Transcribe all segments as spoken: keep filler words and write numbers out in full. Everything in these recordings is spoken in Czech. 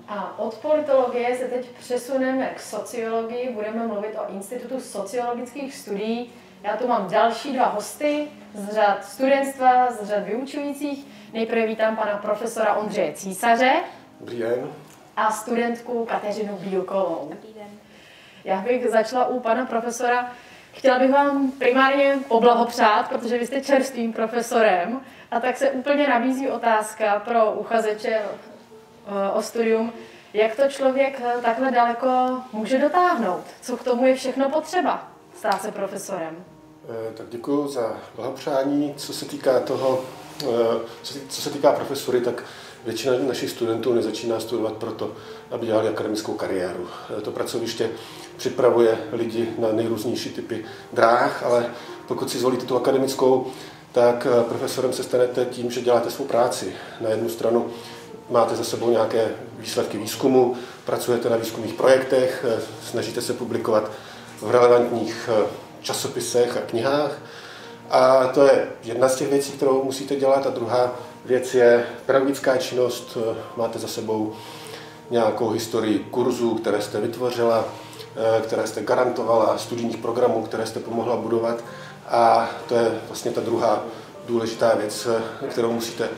A od politologie se teď přesuneme k sociologii, budeme mluvit o Institutu sociologických studií. Já tu mám další dva hosty z řad studentstva, z řad vyučujících. Nejprve vítám pana profesora Ondřeje Císaře. Dobrý den. A studentku Kateřinu Bílkovou. Dobrý den. Já bych začala u pana profesora. Chtěla bych vám primárně poblahopřát, protože vy jste čerstvým profesorem, a tak se úplně nabízí otázka pro uchazeče o studium, jak to člověk takhle daleko může dotáhnout? Co k tomu je všechno potřeba stát se profesorem? Tak děkuji za blahopřání. Co se týká toho, co se týká profesory, tak většina našich studentů nezačíná studovat proto, aby dělali akademickou kariéru. To pracoviště připravuje lidi na nejrůznější typy dráh, ale pokud si zvolíte tu akademickou, tak profesorem se stanete tím, že děláte svou práci. Na jednu stranu máte za sebou nějaké výsledky výzkumu, pracujete na výzkumných projektech, snažíte se publikovat v relevantních časopisech a knihách. A to je jedna z těch věcí, kterou musíte dělat. A druhá věc je pedagogická činnost. Máte za sebou nějakou historii kurzů, které jste vytvořila, které jste garantovala, studijních programů, které jste pomohla budovat. A to je vlastně ta druhá důležitá věc, kterou musíte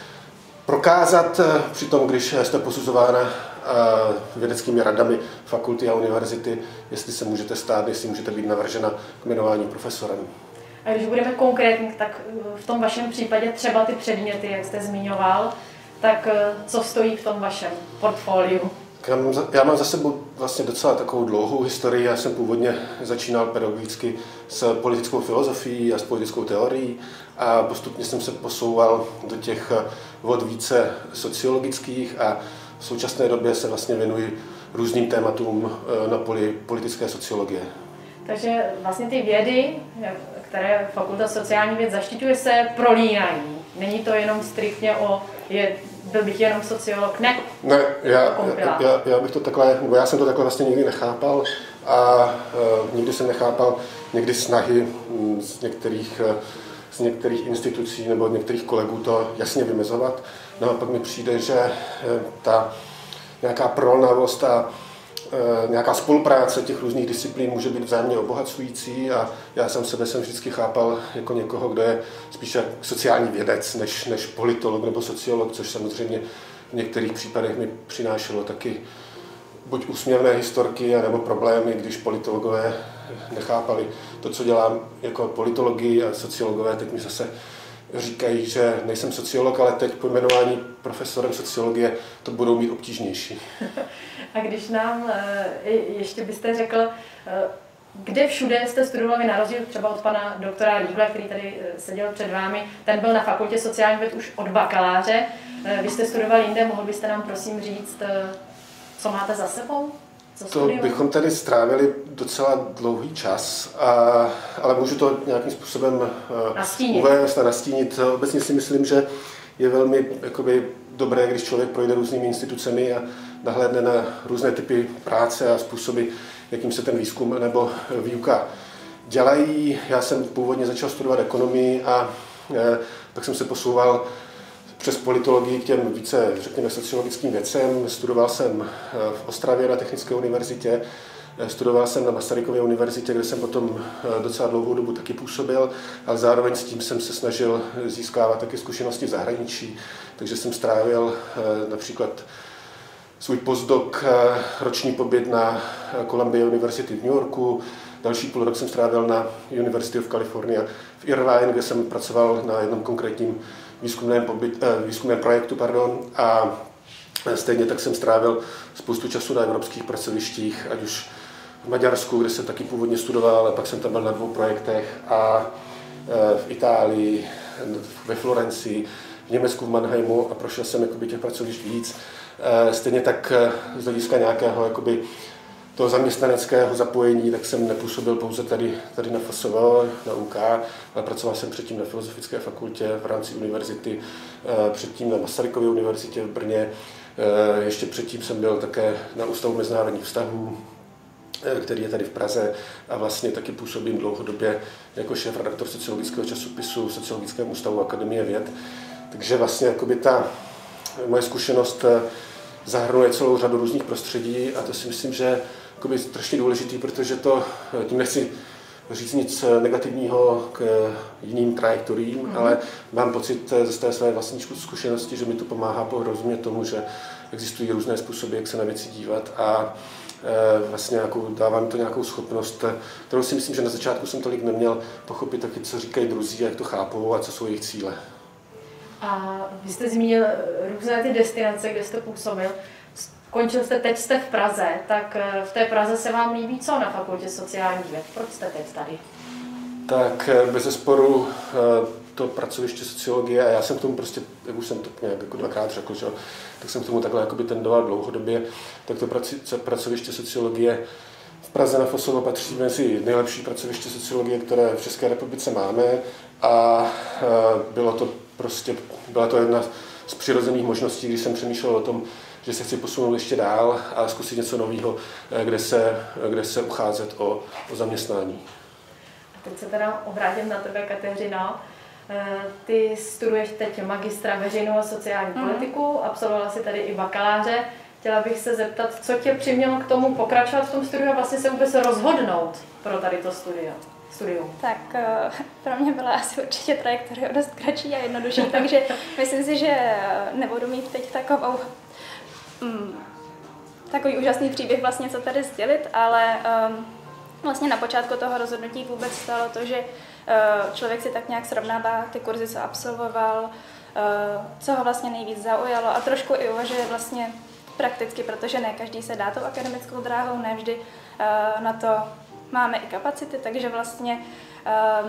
prokázat při tom, když jste posuzována vědeckými radami fakulty a univerzity, jestli se můžete stát, jestli můžete být navržena k jmenování profesorem. A když budeme konkrétní, tak v tom vašem případě třeba ty předměty, jak jste zmiňoval, tak co stojí v tom vašem portfoliu? Já mám, za, já mám za sebou vlastně docela takovou dlouhou historii. Já jsem původně začínal pedagogicky s politickou filozofií a s politickou teorií a postupně jsem se posouval do těch vod více sociologických a v současné době se vlastně věnuji různým tématům na poli politické sociologie. Takže vlastně ty vědy, které Fakulta sociálních věd zaštiťuje, se prolínají. Není to jenom striktně o, je, byl bych jenom sociolog, ne? Ne, já, já, já bych to takhle, nebo já jsem to takhle vlastně nikdy nechápal a uh, nikdy jsem nechápal někdy snahy z některých, z některých institucí nebo od některých kolegů to jasně vymezovat. No a pak mi přijde, že ta nějaká prolnavost a nějaká spolupráce těch různých disciplín může být vzájemně obohacující a já jsem sebe jsem vždycky chápal jako někoho, kdo je spíše sociální vědec než, než politolog nebo sociolog, což samozřejmě v některých případech mi přinášelo taky buď úsměvné historky, nebo problémy, když politologové nechápali to, co dělám jako politologii, a sociologové teď mi zase říkají, že nejsem sociolog, ale teď po jmenování profesorem sociologie to budou mít obtížnější. A když nám ještě byste řekl, kde všude jste studovali, na rozdíl třeba od pana doktora Rýhle, který tady seděl před vámi, ten byl na Fakultě sociálních věd už od bakaláře. Vy jste studoval jinde, mohl byste nám prosím říct, co máte za sebou? To bychom tady strávili docela dlouhý čas, a, ale můžu to nějakým způsobem nastínit. uvést a nastínit. Obecně si myslím, že je velmi jakoby, dobré, když člověk projde různými institucemi a nahlédne na různé typy práce a způsoby, jakým se ten výzkum nebo výuka dělají. Já jsem původně začal studovat ekonomii a e, pak jsem se posouval přes politologii k těm více, řekněme, sociologickým věcem. Studoval jsem v Ostravě na Technické univerzitě, studoval jsem na Masarykově univerzitě, kde jsem potom docela dlouhou dobu taky působil, ale zároveň s tím jsem se snažil získávat taky zkušenosti v zahraničí, takže jsem strávil například svůj postdoc, roční pobyt na Columbia University v New Yorku, další půl rok jsem strávil na University of California v Irvine, kde jsem pracoval na jednom konkrétním výzkumném, pobyt, eh, výzkumném projektu pardon, a stejně tak jsem strávil spoustu času na evropských pracovištích, ať už v Maďarsku, kde jsem taky původně studoval, ale pak jsem tam byl na dvou projektech, a eh, v Itálii, ve Florencii, v Německu, v Mannheimu, a prošel jsem jakoby, těch pracovišť víc. Eh, stejně tak eh, z hlediska nějakého jakoby, toho zaměstnaneckého zapojení, tak jsem nepůsobil pouze tady, tady na F S V, na U K, ale pracoval jsem předtím na Filozofické fakultě v rámci univerzity, předtím na Masarykově univerzitě v Brně, ještě předtím jsem byl také na Ústavu mezinárodních vztahů, který je tady v Praze, a vlastně taky působím dlouhodobě jako šéf-redaktor sociologického časopisu v Sociologickém ústavu Akademie věd. Takže vlastně jakoby ta moje zkušenost zahrnuje celou řadu různých prostředí a to si myslím, že je jakoby strašně důležitý, protože to, tím nechci říct nic negativního k jiným trajektoriím, mm-hmm. ale mám pocit ze té své vlastní zkušenosti, že mi to pomáhá porozumět tomu, že existují různé způsoby, jak se na věci dívat a e, vlastně nějakou, dává mi to nějakou schopnost, kterou si myslím, že na začátku jsem tolik neměl pochopit taky, co říkají druzí, jak to chápou a co jsou jejich cíle. A vy jste zmínil různé ty destinace, kde jste působil. Končil jste, teď jste v Praze, tak v té Praze se vám líbí co na fakultě sociálních věd? Proč jste teď tady? Tak bezesporu to pracoviště sociologie, a já jsem k tomu prostě, jak už jsem to nějak jako dvakrát řekl, že, tak jsem k tomu takhle jakoby tendoval dlouhodobě, tak to pracoviště sociologie v Praze na Fosovo patří mezi nejlepší pracoviště sociologie, které v České republice máme a bylo to prostě, byla to jedna z přirozených možností, když jsem přemýšlel o tom, že se chci posunout ještě dál a zkusit něco nového, kde se, kde se ucházet o, o zaměstnání. A teď se teda obrátím na tebe, Kateřino. Ty studuješ teď magistra veřejnou a sociální mm. politiku, absolvovala si tady i bakaláře. Chtěla bych se zeptat, co tě přimělo k tomu pokračovat v tom studiu a vlastně se vůbec rozhodnout pro tady to studium. studium. Tak pro mě byla asi určitě trajektorie dost kratší a jednodušší, takže myslím si, že nebudu mít teď takovou mm, takový úžasný příběh vlastně, co tady sdělit, ale um, vlastně na počátku toho rozhodnutí vůbec stalo to, že uh, člověk si tak nějak srovnává ty kurzy, co absolvoval, uh, co ho vlastně nejvíc zaujalo a trošku i uvažuje vlastně prakticky, protože ne každý se dá tou akademickou dráhou, ne vždy uh, na to máme i kapacity, takže vlastně um,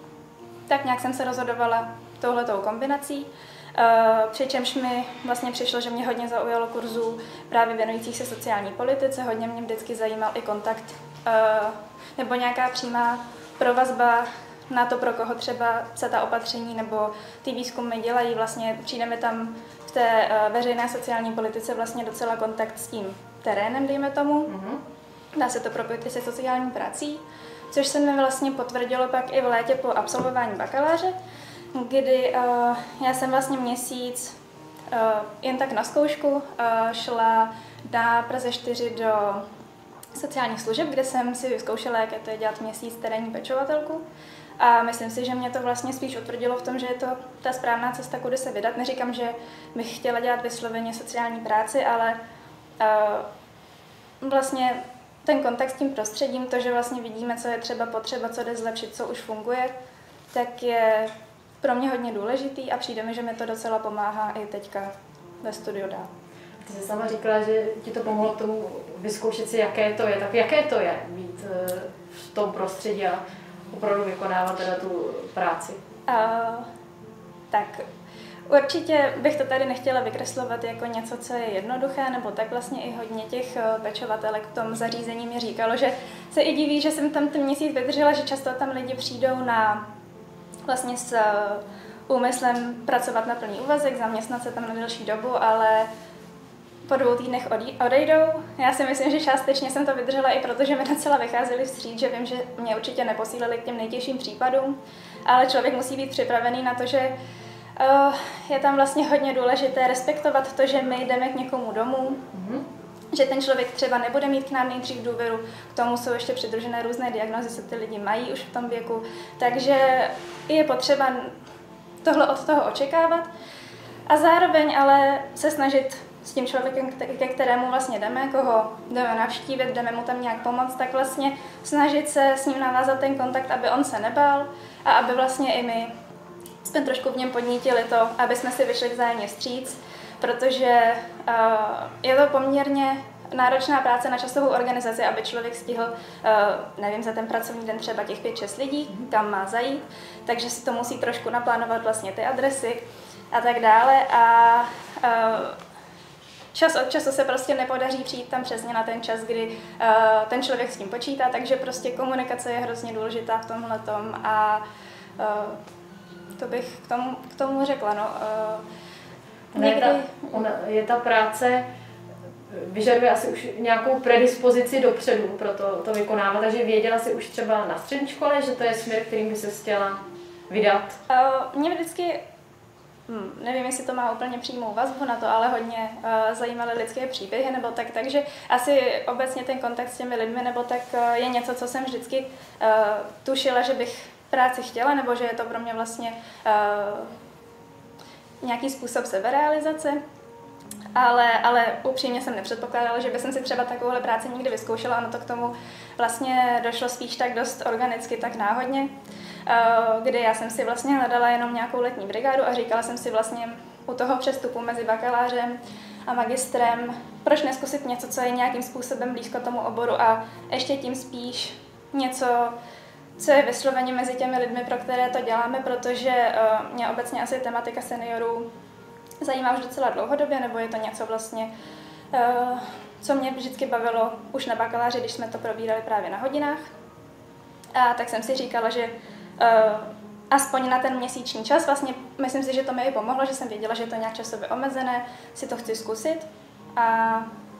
tak nějak jsem se rozhodovala touhletou kombinací. Uh, přičemž mi vlastně přišlo, že mě hodně zaujalo kurzů právě věnujících se sociální politice, hodně mě vždycky zajímal i kontakt uh, nebo nějaká přímá provazba na to, pro koho třeba se ta opatření nebo ty výzkumy dělají. Vlastně přijde mi tam v té uh, veřejné sociální politice vlastně docela kontakt s tím terénem, dejme tomu. Mm-hmm. Dá se to propojit i se sociální prací, což se mi vlastně potvrdilo pak i v létě po absolvování bakaláře, kdy uh, já jsem vlastně měsíc uh, jen tak na zkoušku uh, šla na Praze čtyři do sociálních služeb, kde jsem si vyzkoušela, jak je to dělat měsíc terénní pečovatelku. A myslím si, že mě to vlastně spíš utvrdilo v tom, že je to ta správná cesta, kudy se vydat. Neříkám, že bych chtěla dělat vysloveně sociální práci, ale uh, vlastně ten kontakt s tím prostředím, to, že vlastně vidíme, co je třeba potřeba, co jde zlepšit, co už funguje, tak je pro mě hodně důležitý a přijde mi, že mi to docela pomáhá i teďka ve studiu dál. Ty jsi sama říkala, že ti to pomohlo k tomu vyzkoušet si, jaké to je. Tak jaké to je být v tom prostředí a opravdu vykonávat teda tu práci? Uh, tak určitě bych to tady nechtěla vykreslovat jako něco, co je jednoduché, nebo tak vlastně i hodně těch pečovatelek v tom zařízení mi říkalo, že se i diví, že jsem tam ten měsíc vydržela, že často tam lidi přijdou na vlastně s úmyslem pracovat na plný úvazek, zaměstnat se tam na delší dobu, ale po dvou týdnech odejdou. Já si myslím, že částečně jsem to vydržela i proto, že mi docela vycházeli vstříc, že vím, že mě určitě neposílili k těm nejtěžším případům, ale člověk musí být připravený na to, že uh, je tam vlastně hodně důležité respektovat to, že my jdeme k někomu domů, mm-hmm. že ten člověk třeba nebude mít k nám nejdřív důvěru, k tomu jsou ještě přidružené různé diagnózy, co ty lidi mají už v tom věku, takže je potřeba tohle od toho očekávat a zároveň ale se snažit s tím člověkem, ke kterému vlastně jdeme, koho jdeme navštívit, jdeme mu tam nějak pomoct, tak vlastně snažit se s ním navázat ten kontakt, aby on se nebál a aby vlastně i my jsme trošku v něm podnítili to, aby jsme si vyšli vzájemně vstříc, protože uh, je to poměrně náročná práce na časovou organizaci, aby člověk stihl, uh, nevím, za ten pracovní den třeba těch pět šest lidí, kam má zajít, takže si to musí trošku naplánovat vlastně ty adresy a tak dále a uh, čas od času se prostě nepodaří přijít tam přesně na ten čas, kdy uh, ten člověk s tím počítá, takže prostě komunikace je hrozně důležitá v tomhletom a uh, to bych k tomu, k tomu řekla. No. Uh, někdy... je, ta, ona, je ta práce, vyžaduje asi už nějakou predispozici dopředu pro to, to vykonávat, takže věděla jsi už třeba na střední škole, že to je směr, kterým by se chtěla vydat? Uh, mě vždycky hm, nevím, jestli to má úplně přímou vazbu na to, ale hodně uh, zajímaly lidské příběhy nebo tak, takže asi obecně ten kontakt s těmi lidmi nebo tak uh, je něco, co jsem vždycky uh, tušila, že bych práci chtěla, nebo že je to pro mě vlastně uh, nějaký způsob seberealizace. Ale, ale upřímně jsem nepředpokládala, že bych si třeba takovouhle práci nikdy vyzkoušela. Ono to k tomu vlastně došlo spíš tak dost organicky, tak náhodně, kdy já jsem si vlastně hledala jenom nějakou letní brigádu a říkala jsem si vlastně u toho přestupu mezi bakalářem a magistrem, proč neskusit něco, co je nějakým způsobem blízko tomu oboru a ještě tím spíš něco, co je vysloveně mezi těmi lidmi, pro které to děláme, protože mě obecně asi tematika seniorů zajímá už docela dlouhodobě, nebo je to něco vlastně, co mě vždycky bavilo už na bakaláři, když jsme to probírali právě na hodinách. A tak jsem si říkala, že aspoň na ten měsíční čas, vlastně myslím si, že to mi i pomohlo, že jsem věděla, že je to nějak časově omezené, si to chci zkusit. A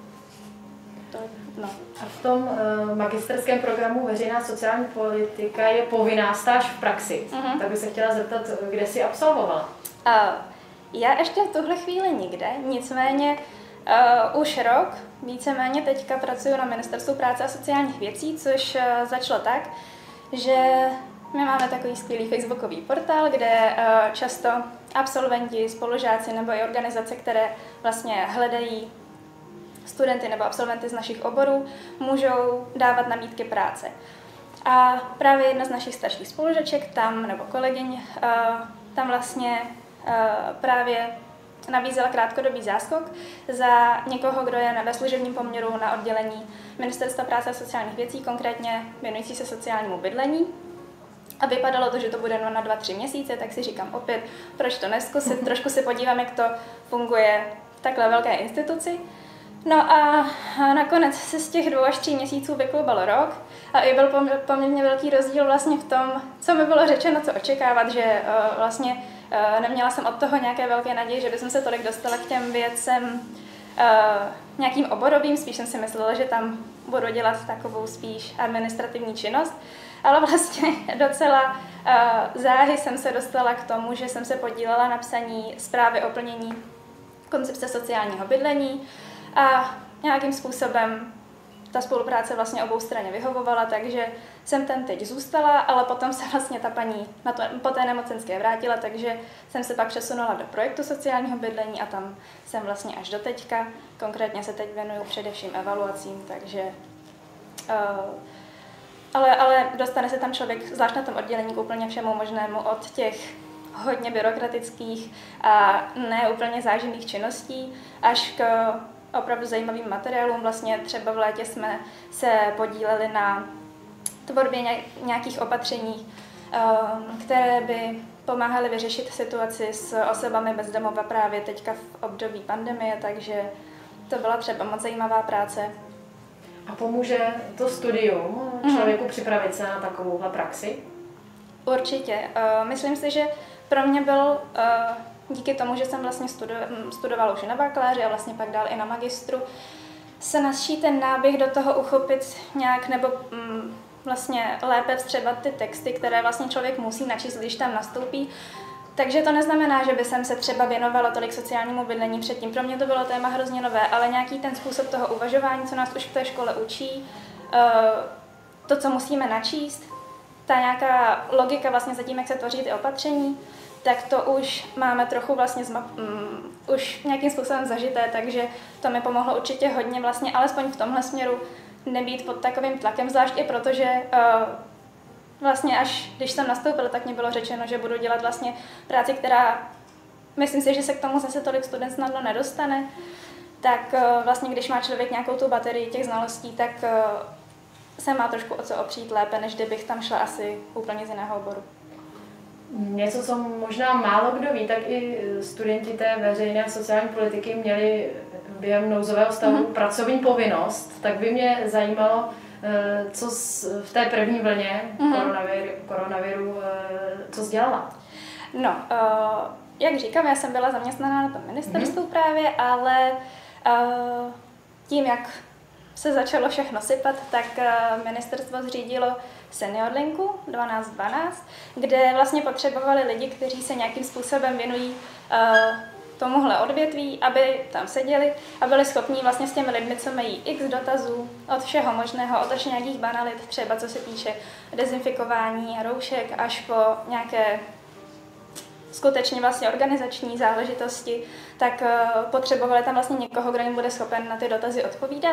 to, no. A v tom uh, magisterském programu Veřejná sociální politika je povinná stáž v praxi. Uh-huh. Tak bych se chtěla zeptat, kde jsi absolvovala? Uh, Já ještě v tuhle chvíli nikde, nicméně uh, už rok víceméně teďka pracuji na Ministerstvu práce a sociálních věcí, což uh, začalo tak, že my máme takový skvělý facebookový portál, kde uh, často absolventi, spolužáci nebo i organizace, které vlastně hledají studenty nebo absolventy z našich oborů, můžou dávat nabídky práce. A právě jedna z našich starších spolužaček tam, nebo kolegyň, uh, tam vlastně právě nabízela krátkodobý záskok za někoho, kdo je ve služebním poměru na oddělení Ministerstva práce a sociálních věcí, konkrétně věnující se sociálnímu bydlení. A vypadalo to, že to bude na dva, tři měsíce, tak si říkám opět, proč to neskusit, trošku se podívám, jak to funguje v takhle velké instituci. No a nakonec se z těch dvou až tří měsíců vyklubal rok a i byl poměrně velký rozdíl vlastně v tom, co mi bylo řečeno, co očekávat, že vlastně neměla jsem od toho nějaké velké naděje, že bych se tolik dostala k těm věcem nějakým oborovým, spíš jsem si myslela, že tam budu dělat takovou spíš administrativní činnost, ale vlastně docela záhy jsem se dostala k tomu, že jsem se podílela na psaní zprávy o plnění koncepce sociálního bydlení a nějakým způsobem ta spolupráce vlastně obou straně vyhovovala, takže jsem tam teď zůstala, ale potom se vlastně ta paní na to, po té nemocenské vrátila, takže jsem se pak přesunula do projektu sociálního bydlení a tam jsem vlastně až do teďka. Konkrétně se teď věnuju především evaluacím, takže uh, ale, ale dostane se tam člověk, zvlášť na tom oddělení, k úplně všemu možnému, od těch hodně byrokratických a ne úplně záživných činností až k opravdu zajímavým materiálům. Vlastně třeba v létě jsme se podíleli na tvorbě nějakých opatření, které by pomáhaly vyřešit situaci s osobami bez domova právě teďka v období pandemie, takže to byla třeba moc zajímavá práce. A pomůže to studium člověku mm. připravit se na takovouhle praxi? Určitě. Myslím si, že pro mě byl díky tomu, že jsem vlastně studovala už i na bakaláři a vlastně pak dál i na magistru, se nasší ten náběh do toho uchopit nějak nebo mm, vlastně lépe vstřebat ty texty, které vlastně člověk musí načíst, když tam nastoupí. Takže to neznamená, že by jsem se třeba věnovala tolik sociálnímu bydlení předtím. Pro mě to bylo téma hrozně nové, ale nějaký ten způsob toho uvažování, co nás už v té škole učí, to, co musíme načíst, ta nějaká logika vlastně za tím, jak se tvoří ty opatření, tak to už máme trochu vlastně zmap, um, už nějakým způsobem zažité, takže to mi pomohlo určitě hodně vlastně, alespoň v tomhle směru nebýt pod takovým tlakem, zvlášť i protože uh, vlastně až když jsem nastoupila, tak mi bylo řečeno, že budu dělat vlastně práci, která myslím si, že se k tomu zase tolik student snadno nedostane, tak uh, vlastně když má člověk nějakou tu baterii těch znalostí, tak uh, se má trošku o co opřít lépe, než kdybych tam šla asi úplně z jiného oboru. Něco, co možná málo kdo ví, tak i studenti té veřejné sociální politiky měli během nouzového stavu mm-hmm. pracovní povinnost, tak by mě zajímalo, co v té první vlně mm-hmm. koronaviru, koronaviru, co jsi dělala? No, jak říkám, já jsem byla zaměstnaná na tom ministerstvu mm-hmm. právě, ale tím, jak se začalo všechno sypat, tak ministerstvo zřídilo Senior linku dvanáct dvanáct, kde vlastně potřebovali lidi, kteří se nějakým způsobem věnují tomuhle odvětví, aby tam seděli a byli schopní vlastně s těmi lidmi, co mají x dotazů od všeho možného, od až nějakých banalit, třeba co se týče dezinfikování roušek, až po nějaké skutečně vlastně organizační záležitosti, tak potřebovali tam vlastně někoho, kdo jim bude schopen na ty dotazy odpovídat.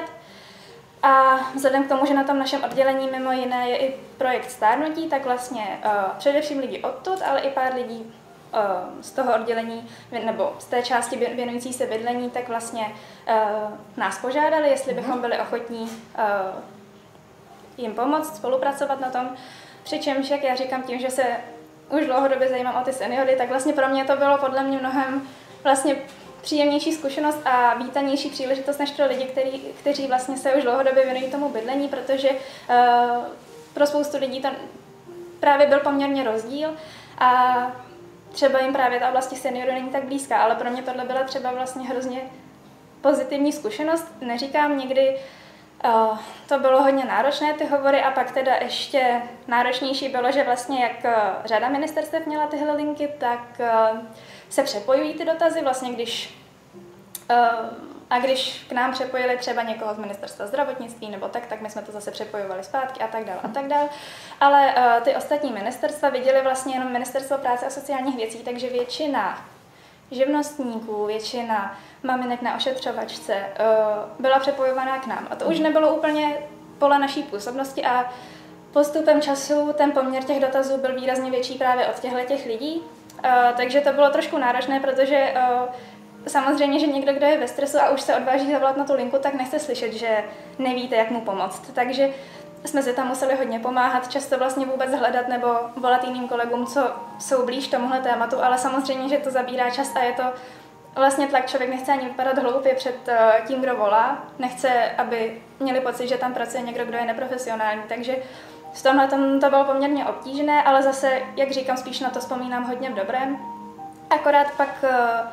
A vzhledem k tomu, že na tom našem oddělení mimo jiné je i projekt stárnutí, tak vlastně uh, především lidi odtud, ale i pár lidí uh, z toho oddělení nebo z té části věnující se bydlení, tak vlastně uh, nás požádali, jestli bychom byli ochotní uh, jim pomoct, spolupracovat na tom. Přičemž, jak já říkám, tím, že se už dlouhodobě zajímám o ty seniory, tak vlastně pro mě to bylo podle mě mnohem vlastně příjemnější zkušenost a vítanější příležitost než pro lidi, který, kteří vlastně se už dlouhodobě věnují tomu bydlení, protože uh, pro spoustu lidí to právě byl poměrně rozdíl a třeba jim právě ta oblast seniorů není tak blízká, ale pro mě tohle byla třeba vlastně hrozně pozitivní zkušenost. Neříkám někdy, uh, to bylo hodně náročné ty hovory a pak teda ještě náročnější bylo, že vlastně jak uh, řada ministerstev měla tyhle linky, tak uh, se přepojují ty dotazy, vlastně když uh, a když k nám přepojili třeba někoho z ministerstva zdravotnictví nebo tak, tak my jsme to zase přepojovali zpátky a tak dále a tak dále. Ale uh, ty ostatní ministerstva viděly vlastně jenom ministerstvo práce a sociálních věcí, takže většina živnostníků, většina maminek na ošetřovačce uh, byla přepojovaná k nám. A to už nebylo úplně pole naší působnosti a postupem času ten poměr těch dotazů byl výrazně větší právě od těchto těch lidí. Uh, takže to bylo trošku náročné, protože uh, samozřejmě, že někdo, kdo je ve stresu a už se odváží zavolat na tu linku, tak nechce slyšet, že nevíte, jak mu pomoct. Takže jsme si tam museli hodně pomáhat, často vlastně vůbec hledat nebo volat jiným kolegům, co jsou blíž tomuhle tématu, ale samozřejmě, že to zabírá čas a je to vlastně tlak, člověk nechce ani vypadat hloupě před uh, tím, kdo volá, nechce, aby měli pocit, že tam pracuje někdo, kdo je neprofesionální, takže v tomhle tom to bylo poměrně obtížné, ale zase, jak říkám, spíš na to vzpomínám hodně v dobrém. Akorát pak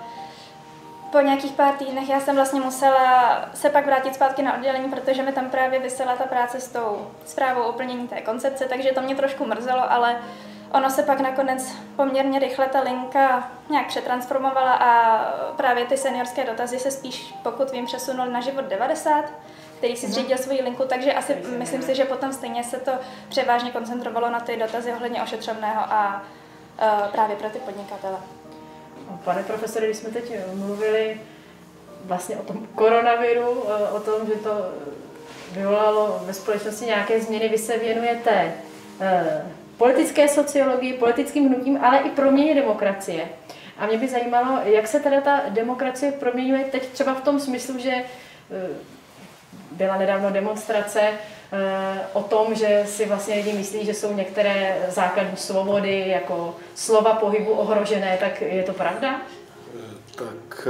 po nějakých pár týdnech já jsem vlastně musela se pak vrátit zpátky na oddělení, protože mi tam právě vysela ta práce s tou zprávou o plnění té koncepce, takže to mě trošku mrzelo, ale ono se pak nakonec poměrně rychle ta linka nějak přetransformovala a právě ty seniorské dotazy se spíš, pokud vím, přesunuly na Život devadesát, který si zřídil svoji linku, takže asi myslím si, že potom stejně se to převážně koncentrovalo na ty dotazy ohledně ošetřovného a uh, právě pro ty podnikatele. Pane profesore, když jsme teď mluvili vlastně o tom koronaviru, o tom, že to vyvolalo ve společnosti nějaké změny, vy se věnujete uh, politické sociologii, politickým hnutím, ale i proměně demokracie. A mě by zajímalo, jak se teda ta demokracie proměňuje teď třeba v tom smyslu, že uh, byla nedávno demonstrace o tom, že si vlastně lidi myslí, že jsou některé základní svobody, jako slova pohybu ohrožené, tak je to pravda? Tak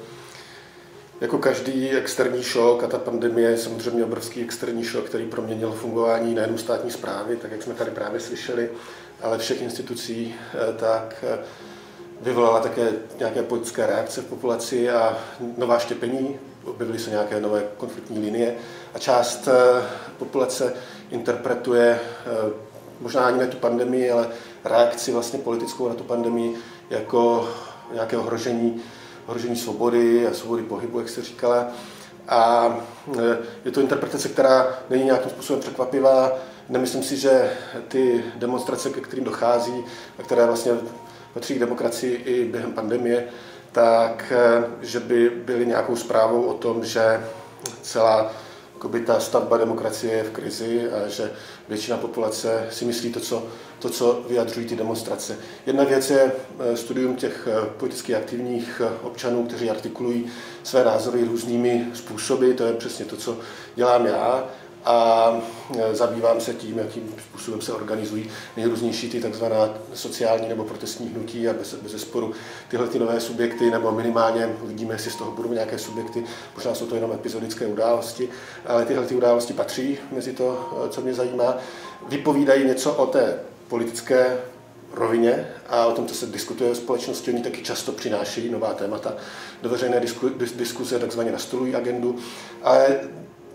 jako každý externí šok, a ta pandemie je samozřejmě obrovský externí šok, který proměnil fungování nejen státní správy, tak jak jsme tady právě slyšeli, ale všech institucí, tak vyvolala také nějaké politické reakce v populaci a nová štěpení, objevily se nějaké nové konfliktní linie a část populace interpretuje možná ani ne tu pandemii, ale reakci vlastně politickou na tu pandemii jako nějaké ohrožení, ohrožení svobody a svobody pohybu, jak se říkala. A je to interpretace, která není nějakým způsobem překvapivá. Nemyslím si, že ty demonstrace, ke kterým dochází, a které vlastně patří k demokracii i během pandemie, tak že by byly nějakou zprávou o tom, že celá jakoby, ta stavba demokracie je v krizi a že většina populace si myslí to, co, to, co vyjadřují ty demonstrace. Jedna věc je studium těch politicky aktivních občanů, kteří artikulují své názory různými způsoby, to je přesně to, co dělám já. A zabývám se tím, jakým způsobem se organizují nejrůznější ty takzvaná sociální nebo protestní hnutí a bez, bez sporu tyhle ty nové subjekty, nebo minimálně uvidíme, jestli z toho budou nějaké subjekty, možná jsou to jenom epizodické události, ale tyhle ty události patří mezi to, co mě zajímá. Vypovídají něco o té politické rovině a o tom, co se diskutuje v společnosti. Oni taky často přinášejí nová témata do veřejné disku, diskuze, takzvaně nastolují agendu, ale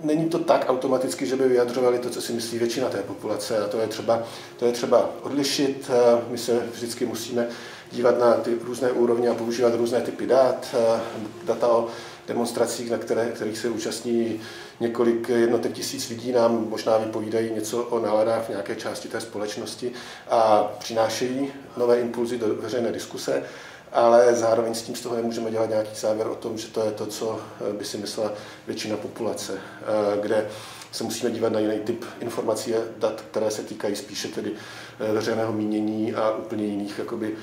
není to tak automaticky, že by vyjadřovali to, co si myslí většina té populace. A to je třeba, to je třeba odlišit. My se vždycky musíme dívat na ty různé úrovně a používat různé typy dat. Data o demonstracích, na které, kterých se účastní několik jednotek tisíc lidí, nám možná vypovídají něco o náladách v nějaké části té společnosti a přinášejí nové impulzy do veřejné diskuse, ale zároveň s tím z toho nemůžeme dělat nějaký závěr o tom, že to je to, co by si myslela většina populace, kde se musíme dívat na jiný typ informací a dat, které se týkají spíše tedy veřejného mínění a úplně jiných jakoby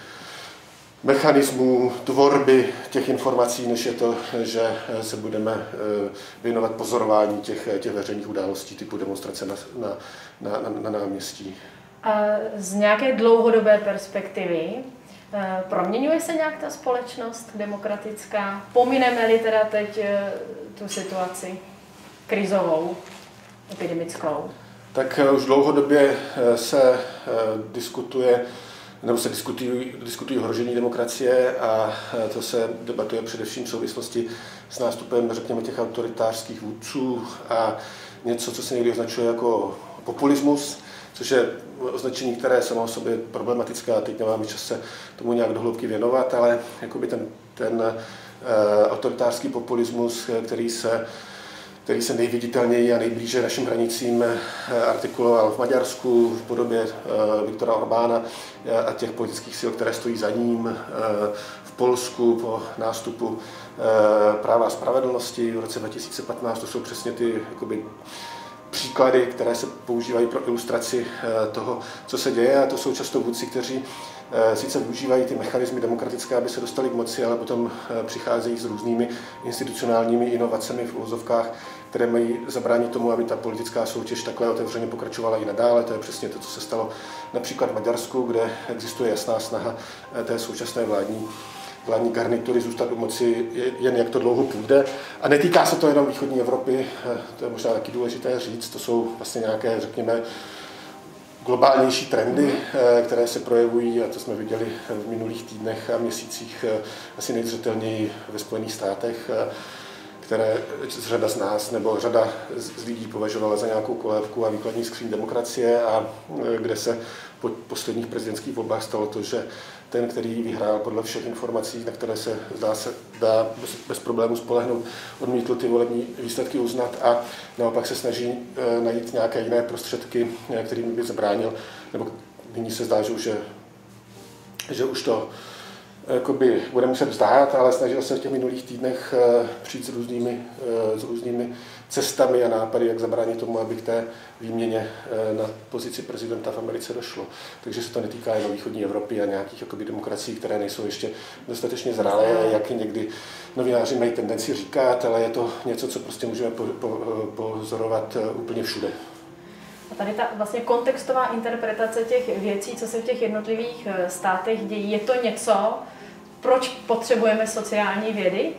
mechanismů tvorby těch informací, než je to, že se budeme věnovat pozorování těch, těch veřejných událostí typu demonstrace na, na, na, na náměstí. A z nějaké dlouhodobé perspektivy proměňuje se nějak ta společnost demokratická? Pomineme-li teda teď tu situaci krizovou, epidemickou? Tak už dlouhodobě se diskutuje nebo se diskutují, diskutují ohrožení demokracie a to se debatuje především v souvislosti s nástupem, řekněme, těch autoritářských vůdců a něco, co se někdy označuje jako populismus, což je označení, které je samo o sobě problematické a teď nemáme čas se tomu nějak do hloubky věnovat, ale jakoby ten, ten uh, autoritářský populismus, který se který se nejviditelněji a nejblíže našim hranicím artikuloval v Maďarsku v podobě Viktora Orbána a těch politických sil, které stojí za ním, v Polsku po nástupu Práva a spravedlnosti v roce dva tisíce patnáct. To jsou přesně ty jakoby příklady, které se používají pro ilustraci toho, co se děje, a to jsou často vůdci, kteří sice využívají ty mechanismy demokratické, aby se dostali k moci, ale potom přicházejí s různými institucionálními inovacemi v uvozovkách, které mají zabránit tomu, aby ta politická soutěž takhle otevřeně pokračovala i nadále. To je přesně to, co se stalo například v Maďarsku, kde existuje jasná snaha té současné vládní vládní garnitury zůstat u moci jen jak to dlouho půjde. A netýká se to jenom východní Evropy, to je možná taky důležité říct, to jsou vlastně nějaké, řekněme, globálnější trendy, které se projevují, a to jsme viděli v minulých týdnech a měsících asi nejzřetelněji ve Spojených státech, které řada z nás nebo řada z lidí považovala za nějakou kolébku a výkladní skříň demokracie, a kde se po posledních prezidentských volbách stalo to, že ten, který vyhrál podle všech informací, na které se dá, se, dá bez, bez problémů spolehnout, odmítl ty volební výsledky uznat a naopak se snaží e, najít nějaké jiné prostředky, kterými by zabránil, nebo nyní se zdá, že už, je, že už to jakoby bude muset vzdát, ale snažil se v těch minulých týdnech e, přijít s různými, e, s různými cestami a nápady, jak zabránit tomu, aby k té výměně na pozici prezidenta v Americe došlo. Takže se to netýká jen východní Evropy a nějakých jakoby demokracií, které nejsou ještě dostatečně zralé, jak někdy novináři mají tendenci říkat, ale je to něco, co prostě můžeme po, po, pozorovat úplně všude. A tady ta vlastně kontextová interpretace těch věcí, co se v těch jednotlivých státech dějí, je to něco, proč potřebujeme sociální vědy?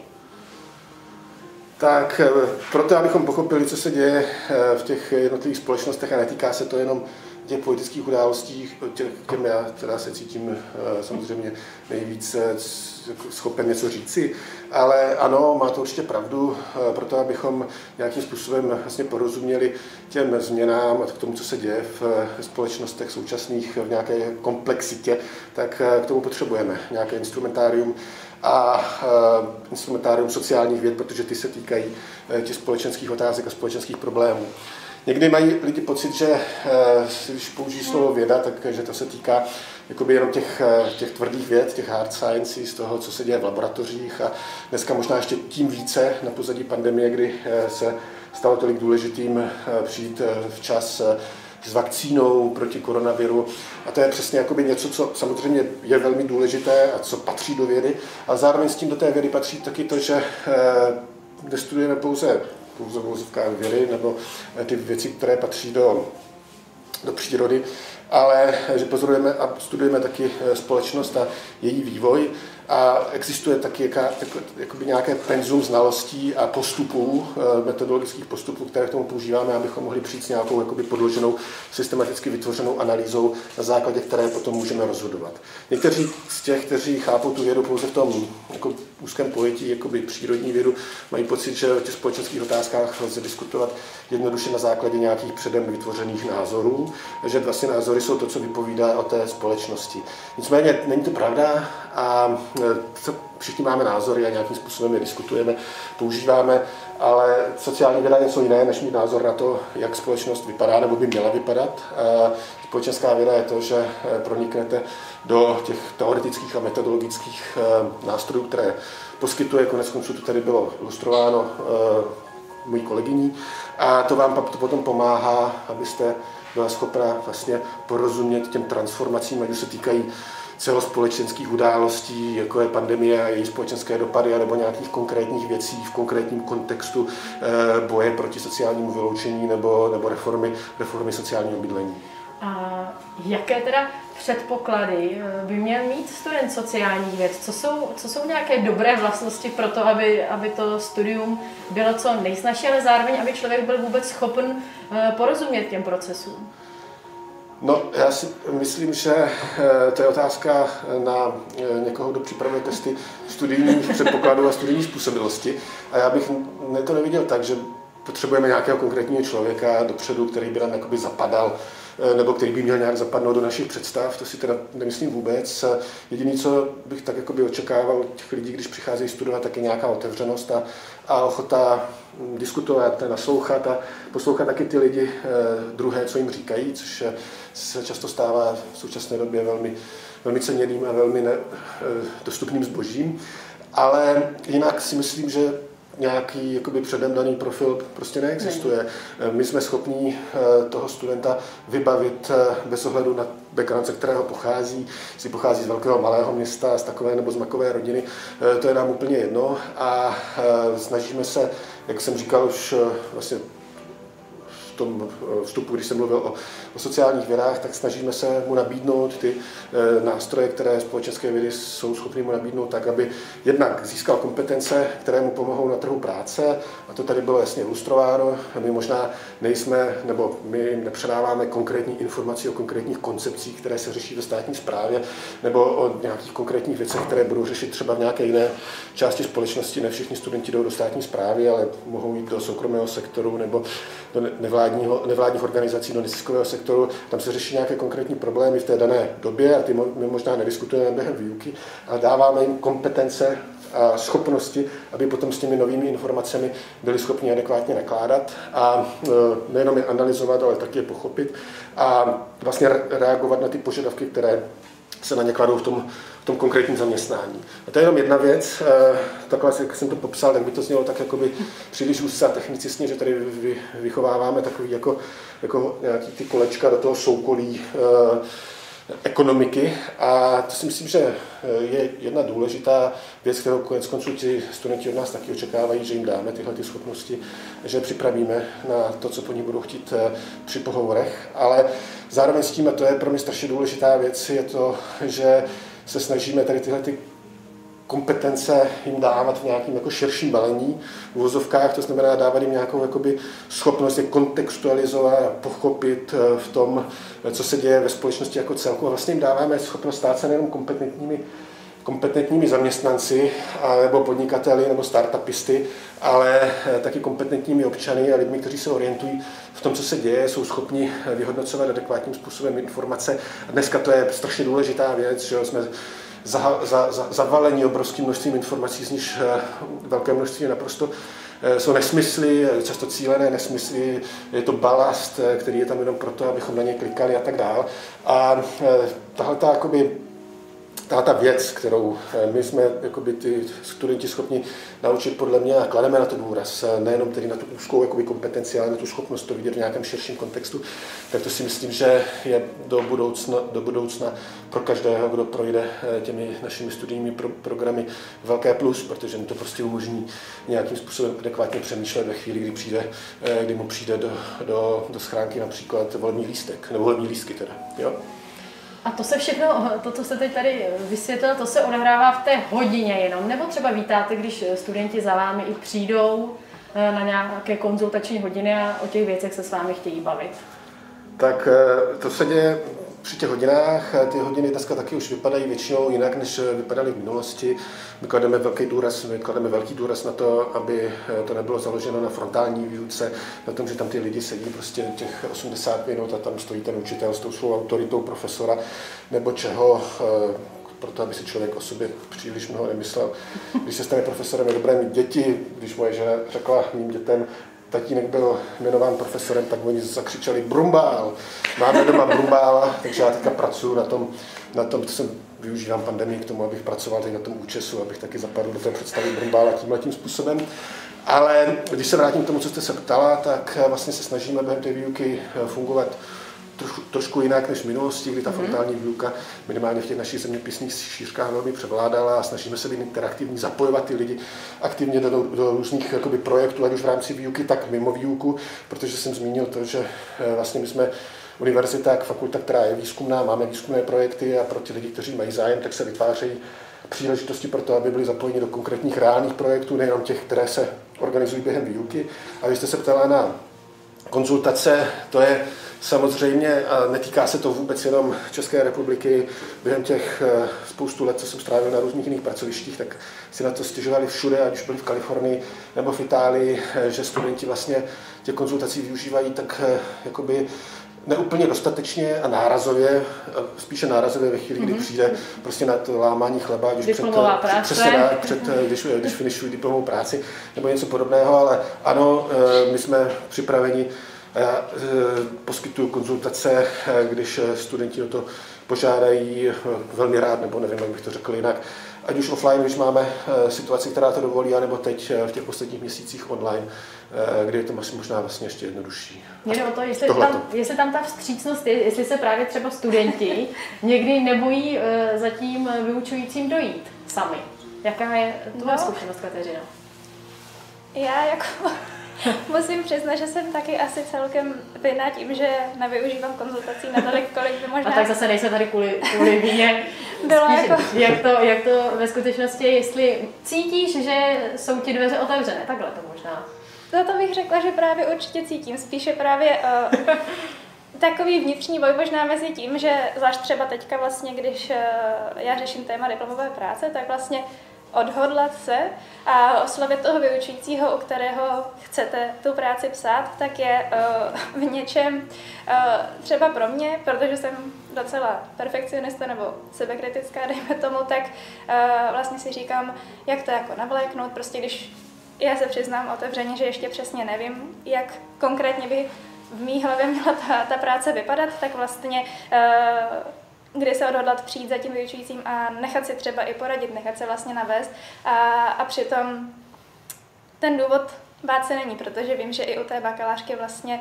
Tak proto, abychom pochopili, co se děje v těch jednotlivých společnostech, a netýká se to jenom těch politických událostí, těm já teda se cítím samozřejmě nejvíc schopen něco říci, ale ano, má to určitě pravdu, proto abychom nějakým způsobem vlastně porozuměli těm změnám a k tomu, co se děje v společnostech současných v nějaké komplexitě, tak k tomu potřebujeme nějaké instrumentárium a instrumentárium sociálních věd, protože ty se týkají těch společenských otázek a společenských problémů. Někdy mají lidi pocit, že když použijí slovo věda, tak že to se týká jakoby jenom těch, těch tvrdých věd, těch hard sciences, toho, co se děje v laboratořích, a dneska možná ještě tím více na pozadí pandemie, kdy se stalo tolik důležitým přijít včas s vakcínou proti koronaviru. A to je přesně jakoby něco, co samozřejmě je velmi důležité a co patří do vědy, ale zároveň s tím do té vědy patří taky to, že nestudujeme pouze pouze v uvozovkách vědy nebo ty věci, které patří do, do přírody, ale že pozorujeme a studujeme taky společnost a její vývoj, a existuje taky jaká, jakoby nějaké penzum znalostí a postupů, metodologických postupů, které k tomu používáme, abychom mohli přijít s nějakou jakoby podloženou, systematicky vytvořenou analýzou, na základě které potom můžeme rozhodovat. Někteří z těch, kteří chápou tu vědu pouze v tom jako úzkém pojetí jakoby přírodní vědu, mají pocit, že o těch společenských otázkách lze diskutovat jednoduše na základě nějakých předem vytvořených názorů, že vlastně názory jsou to, co vypovídá o té společnosti. Nicméně není to pravda a všichni máme názory a nějakým způsobem je diskutujeme, používáme, ale sociální věda je něco jiné, než mít názor na to, jak společnost vypadá nebo by měla vypadat. Společenská věda je to, že proniknete do těch teoretických a metodologických nástrojů, které poskytuje, konec konců to tady bylo ilustrováno mojí kolegyní, a to vám potom pomáhá, abyste byla schopna vlastně porozumět těm transformacím, ať už se týkají celospolečenských událostí, jako je pandemie a její společenské dopady, nebo nějakých konkrétních věcí v konkrétním kontextu boje proti sociálnímu vyloučení nebo, nebo reformy, reformy sociálního bydlení. A jaké teda předpoklady by měl mít student sociálních věd? Co jsou, co jsou nějaké dobré vlastnosti pro to, aby, aby to studium bylo co nejsnažší, ale zároveň, aby člověk byl vůbec schopen porozumět těm procesům? No, já si myslím, že to je otázka na někoho, kdo připravuje testy studijních předpokladů a studijní způsobilosti. A já bych to neviděl tak, že potřebujeme nějakého konkrétního člověka dopředu, který by nám jakoby zapadal, nebo který by měl nějak zapadnout do našich představ, to si teda nemyslím vůbec. Jediné, co bych tak jakoby očekával od těch lidí, když přicházejí studovat, tak je nějaká otevřenost a, a ochota diskutovat, naslouchat a poslouchat taky ty lidi druhé, co jim říkají, což se často stává v současné době velmi, velmi ceněným a velmi ne, dostupným zbožím. Ale jinak si myslím, že nějaký jakoby předem daný profil prostě neexistuje. My jsme schopni toho studenta vybavit bez ohledu na background, ze kterého pochází, jestli pochází z velkého malého města, z takové nebo z makové rodiny, to je nám úplně jedno a snažíme se, jak jsem říkal už vlastně v tom vstupu, když jsem mluvil o, o sociálních vědách, tak snažíme se mu nabídnout ty e, nástroje, které společenské vědy jsou schopny mu nabídnout tak, aby jednak získal kompetence, které mu pomohou na trhu práce, a to tady bylo jasně ilustrováno. My možná nejsme, nebo my nepředáváme konkrétní informace o konkrétních koncepcích, které se řeší ve státní správě, nebo o nějakých konkrétních věcech, které budou řešit třeba v nějaké jiné části společnosti. Ne všichni studenti jdou do státní správy, ale mohou jít do soukromého sektoru nebo do nevládního, nevládních organizací, do neziskového sektoru. Tam se řeší nějaké konkrétní problémy v té dané době a ty my možná nediskutujeme během výuky, ale dáváme jim kompetence a schopnosti, aby potom s těmi novými informacemi byli schopni adekvátně nakládat a nejenom je analyzovat, ale taky je pochopit a vlastně reagovat na ty požadavky, které se na ně kladou v tom, v tom konkrétním zaměstnání. A to je jenom jedna věc, takhle, jak jsem to popsal, tak by to znělo tak jakoby příliš úzce a technicistně, že tady vy, vychováváme takový jako, jako nějaký ty kolečka do toho soukolí eh, ekonomiky a to si myslím, že je jedna důležitá věc, kterou konec konců ti studenti od nás taky očekávají, že jim dáme tyhle ty schopnosti, že připravíme na to, co po ní budou chtít při pohovorech, ale zároveň s tím, a to je pro mě strašně důležitá věc, je to, že se snažíme tady tyhle ty kompetence jim dávat v nějakým jako širším balení v uvozovkách, to znamená dávat jim nějakou jakoby schopnost je kontextualizovat a pochopit v tom, co se děje ve společnosti jako celku. A vlastně jim dáváme schopnost stát se nejenom kompetentními, kompetentními zaměstnanci nebo podnikateli nebo startupisty, ale taky kompetentními občany a lidmi, kteří se orientují v tom, co se děje, jsou schopni vyhodnocovat adekvátním způsobem informace. A dneska to je strašně důležitá věc, že jsme Za, za, za, zavalení obrovským množstvím informací, z nich velké množství naprosto jsou nesmysly, často cílené nesmysly, je to balast, který je tam jenom proto, abychom na něj klikali a tak dál. A tahle ta, jakoby, tahle ta věc, kterou my jsme jakoby, ty studenti schopni naučit podle mě a klademe na to důraz, nejenom tedy na tu úzkou jakoby, kompetenci, ale na tu schopnost to vidět v nějakém širším kontextu, tak to si myslím, že je do budoucna, do budoucna pro každého, kdo projde těmi našimi studijními pro, programy velké plus, protože mu to prostě umožní nějakým způsobem adekvátně přemýšlet ve chvíli, kdy, přijde, kdy mu přijde do, do, do schránky například volební lístek, nebo volební lístky teda. Jo? A to se všechno, to, co jste teď tady vysvětlil, to se odehrává v té hodině jenom, nebo třeba vítáte, když studenti za vámi i přijdou na nějaké konzultační hodiny a o těch věcech se s vámi chtějí bavit? Tak to se děje při těch hodinách, ty hodiny dneska taky už vypadají většinou jinak, než vypadaly v minulosti. My klademe velký důraz, my klademe velký důraz na to, aby to nebylo založeno na frontální výuce, na tom, že tam ty lidi sedí prostě těch osmdesát minut a tam stojí ten učitel s tou svou autoritou profesora nebo čeho, proto aby si člověk o sobě příliš mnoho nemyslel. Když se stane profesorem, je dobré mít děti. Když moje žena řekla mým dětem, tatínek byl jmenován profesorem, tak oni zakřičeli brumbál. Máme doma brumbála, takže já teďka pracuji na tom, na tom, to jsem využívám pandemii k tomu, abych pracoval teď na tom účesu, abych taky zapadl do té představy brumbála tímhletím způsobem. Ale když se vrátím k tomu, co jste se ptala, tak vlastně se snažíme během té výuky fungovat trošku, trošku jinak než v minulosti, kdy ta frontální výuka minimálně v těch našich zeměpisných šířkách velmi převládala a snažíme se být interaktivní, zapojovat ty lidi aktivně do, do různých jakoby, projektů, ať už v rámci výuky, tak mimo výuku, protože jsem zmínil to, že vlastně my jsme univerzita, jak fakulta, která je výzkumná, máme výzkumné projekty a pro ty lidi, kteří mají zájem, tak se vytvářejí příležitosti pro to, aby byli zapojeni do konkrétních reálných projektů, nejenom těch, které se organizují během výuky. A vy jste se ptala na konzultace, to je samozřejmě, a netýká se to vůbec jenom České republiky, během těch spoustu let, co jsem strávil na různých jiných pracovištích, tak si na to stěžovali všude, ať už byli v Kalifornii nebo v Itálii, že studenti vlastně těch konzultací využívají tak jakoby neúplně dostatečně a nárazově, spíše nárazově ve chvíli, kdy přijde prostě na to lámání chleba, když před, před, před, když, když finišují diplomovou práci nebo něco podobného, ale ano, my jsme připraveni. Já poskytuju konzultace, když studenti o to požádají, velmi rád, nebo nevím, jak bych to řekl jinak. Ať už offline, když máme situaci, která to dovolí, anebo teď v těch posledních měsících online, kdy je to možná vlastně ještě jednodušší. Jde o to, jestli tam, jestli tam ta vstřícnost je, jestli se právě třeba studenti někdy nebojí za tím vyučujícím dojít sami. Jaká je tvoje no. zkušenost, Kateřina? Já jako... Musím přiznat, že jsem taky asi celkem vinná tím, že nevyužívám konzultací natolik, kolik by možná... A tak zase nejsme tady kvůli, kvůli víně. Spíš, jako... jak, to, jak to ve skutečnosti je, jestli cítíš, že jsou ti dveře otevřené, takhle to možná. Za to bych řekla, že právě určitě cítím, spíše právě uh, takový vnitřní boj možná mezi tím, že zvlášť třeba teďka vlastně, když uh, já řeším téma diplomové práce, tak vlastně odhodlat se a oslovit toho vyučujícího, u kterého chcete tu práci psát, tak je uh, v něčem uh, třeba pro mě, protože jsem docela perfekcionista nebo sebekritická, dejme tomu, tak uh, vlastně si říkám, jak to jako navléknout, prostě když já se přiznám otevřeně, že ještě přesně nevím, jak konkrétně by v mý hlavě měla ta, ta práce vypadat, tak vlastně uh, kdy se odhodlat přijít za tím vyučujícím a nechat si třeba i poradit, nechat se vlastně navést a, a přitom ten důvod bát se není, protože vím, že i u té bakalářky vlastně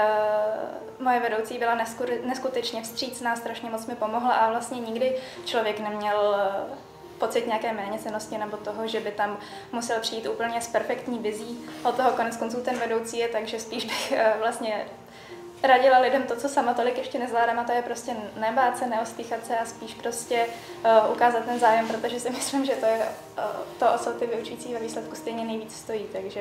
uh, moje vedoucí byla neskutečně vstřícná, strašně moc mi pomohla a vlastně nikdy člověk neměl uh, pocit nějaké méněcennosti nebo toho, že by tam musel přijít úplně s perfektní vizí. Od toho konec konců ten vedoucí je, takže spíš bych uh, vlastně radila lidem to, co sama tolik ještě nezvládám, a to je prostě nebát se, neostýchat se a spíš prostě uh, ukázat ten zájem, protože si myslím, že to je uh, to, o co ty vyučující ve výsledku stejně nejvíc stojí, takže...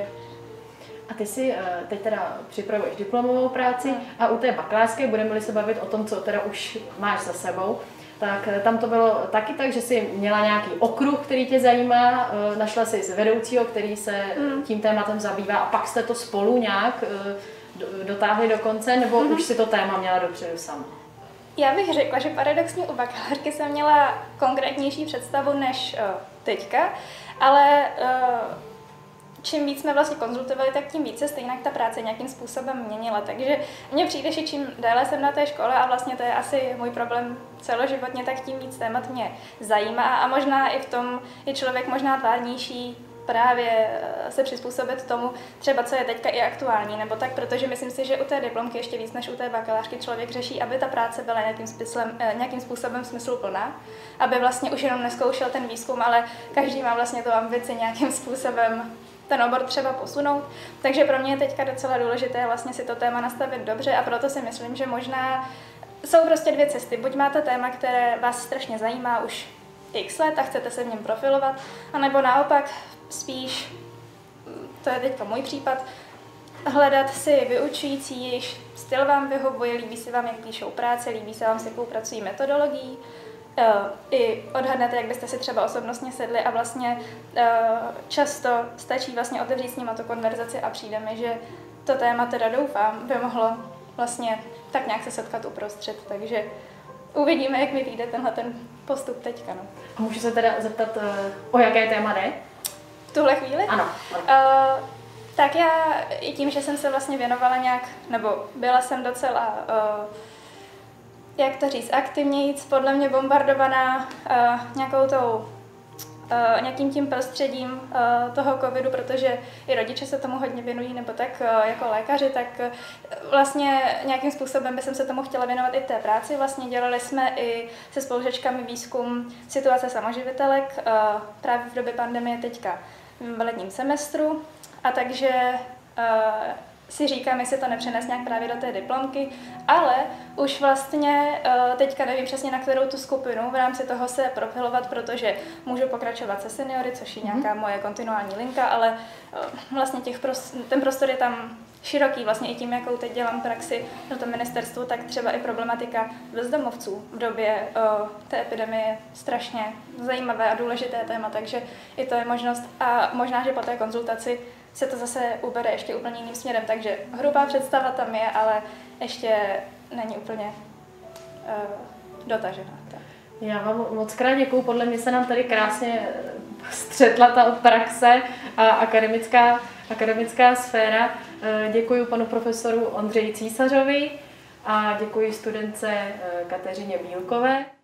A ty si uh, teď teda připravuješ diplomovou práci hmm. a u té bakalářské budeme-li se bavit o tom, co teda už máš za sebou, tak tam to bylo taky tak, že jsi měla nějaký okruh, který tě zajímá, uh, našla jsi z vedoucího, který se hmm. tím tématem zabývá a pak jste to spolu nějak uh, dotáhli do konce, nebo mm-hmm. už si to téma měla dopředu sama? Já bych řekla, že paradoxně u bakalářky jsem měla konkrétnější představu než uh, teďka, ale uh, čím víc jsme vlastně konzultovali, tak tím více stejně ta práce nějakým způsobem měnila. Takže mně přijde, že čím déle jsem na té škole, a vlastně to je asi můj problém celoživotně, tak tím víc témat mě zajímá a možná i v tom je člověk možná tvárnější právě se přizpůsobit tomu, třeba co je teďka i aktuální, nebo tak, protože myslím si, že u té diplomky ještě víc než u té bakalářky člověk řeší, aby ta práce byla nějakým, smyslem, nějakým způsobem smysluplná, aby vlastně už jenom nezkoušel ten výzkum, ale každý má vlastně tu ambici nějakým způsobem ten obor třeba posunout. Takže pro mě je teďka docela důležité vlastně si to téma nastavit dobře a proto si myslím, že možná jsou prostě dvě cesty. Buď máte téma, které vás strašně zajímá už x let a chcete se v něm profilovat, anebo naopak spíš, to je teďka můj případ, hledat si vyučující, jejichž styl vám vyhovuje, líbí se vám, jak píšou práce, líbí se vám, s jakou pracují metodologií. I odhadnete, jak byste si třeba osobnostně sedli a vlastně často stačí vlastně otevřít s nima tu konverzaci a přijde mi, že to téma teda doufám by mohlo vlastně tak nějak se setkat uprostřed, takže uvidíme, jak mi vyjde tenhle ten postup teďka. No. A můžu se teda zeptat, o jaké téma jde? V tuhle chvíli? Ano. ano. Uh, tak já i tím, že jsem se vlastně věnovala nějak, nebo byla jsem docela, uh, jak to říct, aktivnějíc, podle mě bombardovaná uh, nějakou tou Uh, nějakým tím prostředím uh, toho covidu, protože i rodiče se tomu hodně věnují, nebo tak uh, jako lékaři, tak uh, vlastně nějakým způsobem bych se tomu chtěla věnovat i té práci. Vlastně dělali jsme i se spolužačkami výzkum situace samoživitelek uh, právě v době pandemie teďka v letním semestru a takže uh, si říkám, jestli to nepřenést nějak právě do té diplomky, ale už vlastně teďka nevím přesně, na kterou tu skupinu v rámci toho se profilovat, protože můžu pokračovat se seniory, což je nějaká moje kontinuální linka, ale vlastně těch prost, ten prostor je tam široký, vlastně i tím, jakou teď dělám praxi na tom ministerstvu, tak třeba i problematika bezdomovců v době o, té epidemie je strašně zajímavé a důležité téma, takže i to je možnost a možná, že po té konzultaci se to zase ubere ještě úplně jiným směrem, takže hrubá představa tam je, ale ještě není úplně uh, dotažená. Tak. Já vám moc krát děkuju, podle mě se nám tady krásně střetla ta praxe a akademická, akademická sféra. Děkuji panu profesoru Ondřeji Císařovi a děkuji studentce Kateřině Bílkové.